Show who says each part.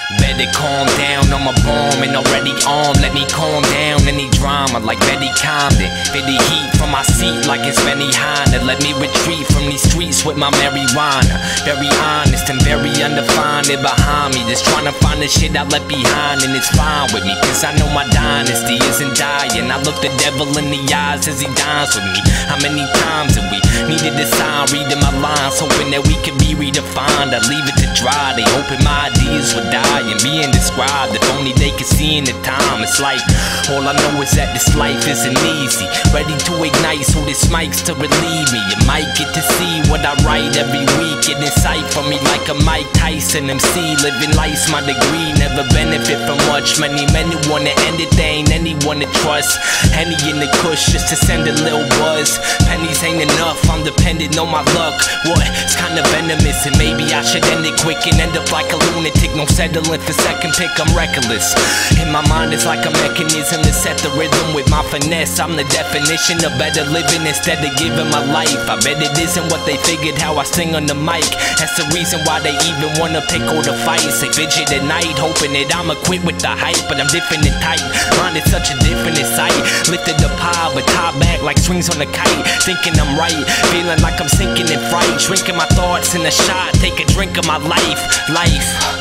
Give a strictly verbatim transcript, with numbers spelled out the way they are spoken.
Speaker 1: Better calm down, I'm a bomb and already armed. Let me calm down any drama like Betty Comden. Feel the heat from my seat like it's benihana. Let me retreat from these streets with my marijuana. Very honest and very undefined. They're behind me, just trying to find the shit I left behind. And it's fine with me, cause I know my dynasty isn't dying. I look the devil in the eyes as he dines with me. How many times have we needed a sign, reading my lines, hoping that we could be redefined? I leave it to dry, they hoping my ideas would die and be indescribed. If only they could see in the time. It's like, all I know is that this life isn't easy. Ready to ignite, so this mic's to relieve me. You might get to see what I write every week. Get in sight for me like a Mike Tyson emcee. Living life's my degree, never benefit from much. Many men who wanna end it, they ain't anyone to trust. Henny in the kush just to send a little buzz. Pennies ain't enough, I'm dependent on my luck. What? It's kinda venomous, and maybe I should end it quick and end up like a lunatic. No settling for second pick, I'm reckless. In my mind it's like a mechanism to set the rhythm with my finesse. I'm the definition of better living instead of giving my life. I bet it isn't what they figured how I sing on the mic. That's the reason why they even wanna pick all the fights. They fidget at night hoping that I'ma quit with the hype, but I'm different and tight. Mine is such a different sight. Lifted the pie but tie back like swings on a kite. Thinking I'm right, feeling like I'm sinking in fright. Drinking my thoughts in a shot, take a drink of my life. Life